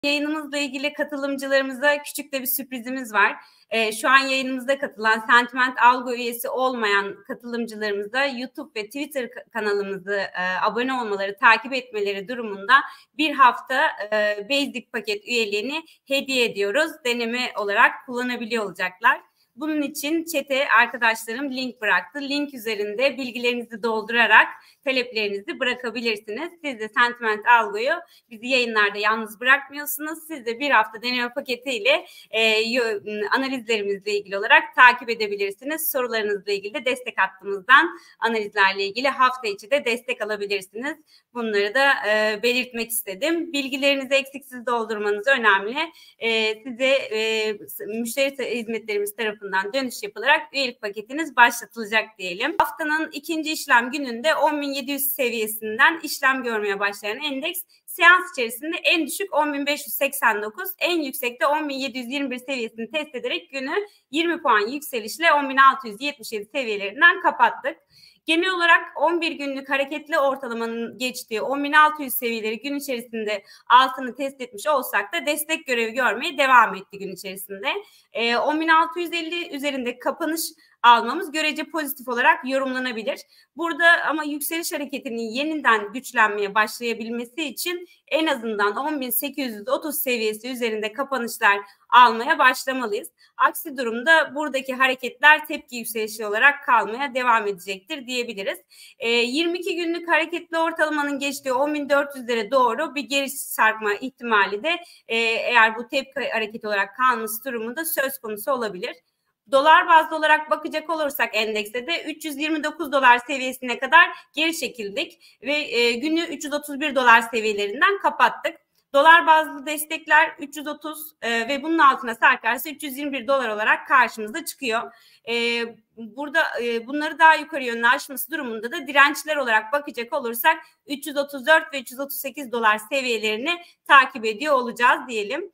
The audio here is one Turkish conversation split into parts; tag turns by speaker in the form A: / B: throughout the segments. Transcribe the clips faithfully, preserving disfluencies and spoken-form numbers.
A: Yayınımızla ilgili katılımcılarımıza küçük de bir sürprizimiz var. Ee, şu an yayınımızda katılan Sentiment Algo üyesi olmayan katılımcılarımıza YouTube ve Twitter kanalımızı e, abone olmaları, takip etmeleri durumunda bir hafta e, Basic paket üyeliğini hediye ediyoruz. Deneme olarak kullanabiliyor olacaklar. Bunun için chat'e arkadaşlarım link bıraktı. Link üzerinde bilgilerinizi doldurarak taleplerinizi bırakabilirsiniz. Siz de Sentiment Algo'yu bizi yayınlarda yalnız bırakmıyorsunuz. Siz de bir hafta deneme paketiyle e, analizlerimizle ilgili olarak takip edebilirsiniz. Sorularınızla ilgili de destek hattımızdan analizlerle ilgili hafta içi de destek alabilirsiniz. Bunları da e, belirtmek istedim. Bilgilerinizi eksiksiz doldurmanız önemli. E, size e, müşteri hizmetlerimiz tarafından dönüş yapılarak üyelik paketiniz başlatılacak diyelim. Haftanın ikinci işlem gününde on bin yedi yüz seviyesinden işlem görmeye başlayan endeks seans içerisinde en düşük on bin beş yüz seksen dokuz, en yüksekte on bin yedi yüz yirmi bir seviyesini test ederek günü yirmi puan yükselişle on bin altı yüz yetmiş yedi seviyelerinden kapattık. Genel olarak on bir günlük hareketli ortalamanın geçtiği on bin altı yüz seviyeleri gün içerisinde altını test etmiş olsak da destek görevi görmeye devam etti gün içerisinde. E, on bin altı yüz elli üzerinde kapanış almamız görece pozitif olarak yorumlanabilir. Burada ama yükseliş hareketinin yeniden güçlenmeye başlayabilmesi için en azından on bin sekiz yüz otuz seviyesi üzerinde kapanışlar almaya başlamalıyız. Aksi durumda buradaki hareketler tepki yükselişi olarak kalmaya devam edecektir diyebiliriz. E, yirmi iki günlük hareketli ortalamanın geçtiği on bin dört yüzlere doğru bir geri sarkma ihtimali de e, eğer bu tepki hareketi olarak kalması durumunda söz konusu olabilir. Dolar bazlı olarak bakacak olursak endekste de üç yüz yirmi dokuz dolar seviyesine kadar geri çekildik ve e, günü üç yüz otuz bir dolar seviyelerinden kapattık. Dolar bazlı destekler üç yüz otuz e, ve bunun altına sarkarsa üç yüz yirmi bir dolar olarak karşımıza çıkıyor. E, burada e, bunları daha yukarı yönlü aşması durumunda da dirençler olarak bakacak olursak üç yüz otuz dört ve üç yüz otuz sekiz dolar seviyelerini takip ediyor olacağız diyelim.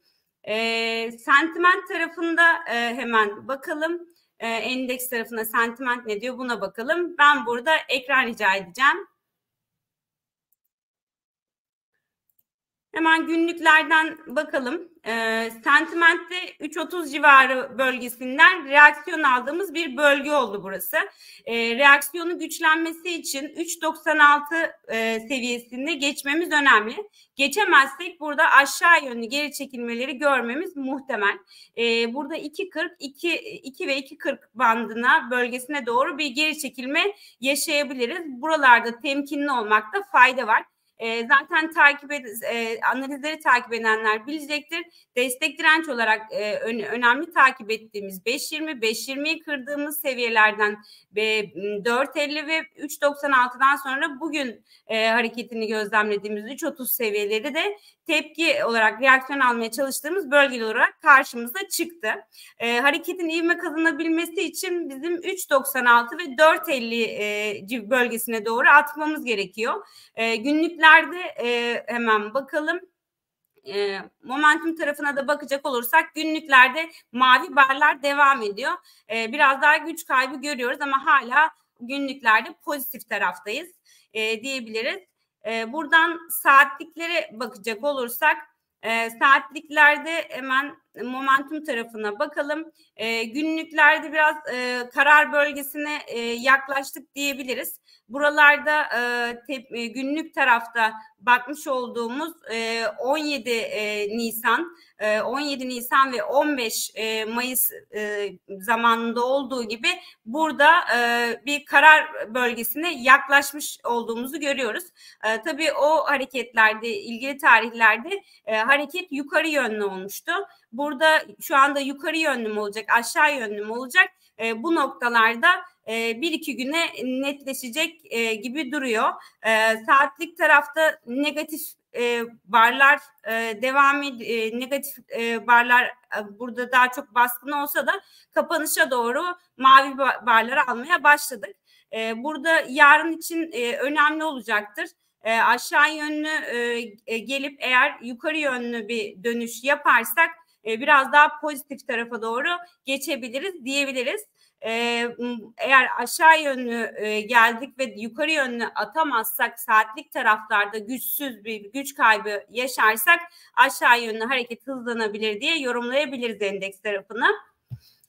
A: E, sentiment tarafında e, hemen bakalım. E, endeks tarafında sentiment ne diyor buna bakalım. Ben burada ekran rica edeceğim. Hemen günlüklerden bakalım. E, sentimentte üç otuz civarı bölgesinden reaksiyon aldığımız bir bölge oldu burası. E, reaksiyonu güçlenmesi için üç doksan altı e, seviyesinde geçmemiz önemli. Geçemezsek burada aşağı yönlü geri çekilmeleri görmemiz muhtemel. E, burada iki kırk, iki ve iki kırk bandına bölgesine doğru bir geri çekilme yaşayabiliriz. Buralarda temkinli olmakta fayda var. E, zaten takip ed e, analizleri takip edenler bilecektir. Destek direnç olarak e, ön önemli takip ettiğimiz beş yirmi, beş yirmiyi kırdığımız seviyelerden ve dört elli ve üç doksan altıdan sonra bugün e, hareketini gözlemlediğimiz üç otuz seviyeleri de tepki olarak reaksiyon almaya çalıştığımız bölgeler olarak karşımıza çıktı. E, hareketin ivme kazanabilmesi için bizim üç doksan altı ve dört elli e, bölgesine doğru atmamız gerekiyor. E, günlüklerde e, hemen bakalım. E, momentum tarafına da bakacak olursak günlüklerde mavi barlar devam ediyor. E, biraz daha güç kaybı görüyoruz ama hala günlüklerde pozitif taraftayız e, diyebiliriz. E, buradan saatliklere bakacak olursak e, saatliklerde hemen momentum tarafına bakalım. E, günlüklerde biraz e, karar bölgesine e, yaklaştık diyebiliriz. Buralarda e, tep, e, günlük tarafta bakmış olduğumuz e, on yedi e, Nisan, e, on yedi Nisan ve on beş e, Mayıs e, zamanında olduğu gibi burada e, bir karar bölgesine yaklaşmış olduğumuzu görüyoruz. E, tabii o hareketlerde, ilgili tarihlerde e, hareket yukarı yönlü olmuştu. Burada şu anda yukarı yönlü mü olacak, aşağı yönlü mü olacak? E, bu noktalarda e, bir iki güne netleşecek e, gibi duruyor. E, saatlik tarafta negatif e, barlar e, devam ediyor. E, negatif e, barlar e, burada daha çok baskın olsa da kapanışa doğru mavi barları almaya başladık. E, burada yarın için e, önemli olacaktır. E, aşağı yönlü e, gelip eğer yukarı yönlü bir dönüş yaparsak biraz daha pozitif tarafa doğru geçebiliriz diyebiliriz. e, eğer aşağı yönlü e, geldik ve yukarı yönlü atamazsak, saatlik taraflarda güçsüz bir güç kaybı yaşarsak aşağı yönlü hareket hızlanabilir diye yorumlayabiliriz endeks tarafını.